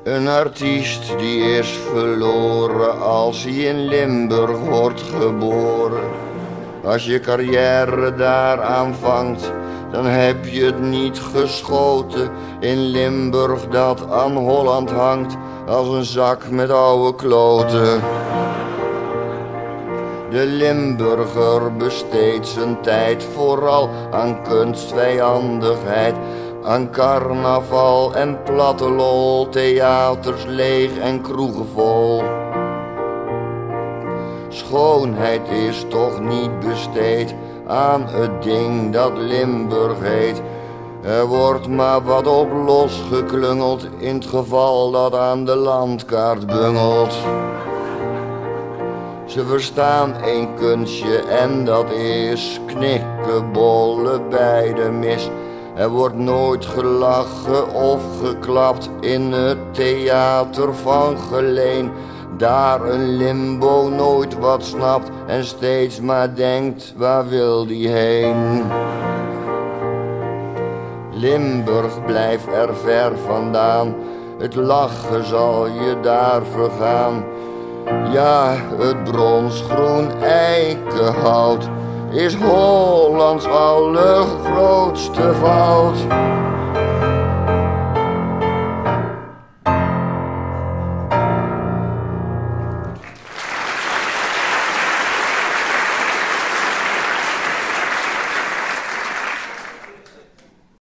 Een artiest die is verloren als hij in Limburg wordt geboren. Als je carrière daar aanvangt, dan heb je het niet geschoten. In Limburg dat aan Holland hangt als een zak met oude kloten. De Limburger besteedt zijn tijd vooral aan kunstvijandigheid, aan carnaval en platte lol, theaters leeg en kroegen vol. Schoonheid is toch niet besteed aan het ding dat Limburg heet. Er wordt maar wat op losgeklungeld in het geval dat aan de landkaart bungelt. Ze verstaan één kunstje en dat is knikken, bollen bij de mis. Er wordt nooit gelachen of geklapt in het theater van Geleen. Daar een limbo nooit wat snapt en steeds maar denkt, waar wil die heen? Limburg blijft er ver vandaan, het lachen zal je daar vergaan. Ja, het bronsgroen eikenhout is Hollands allergrootste fout.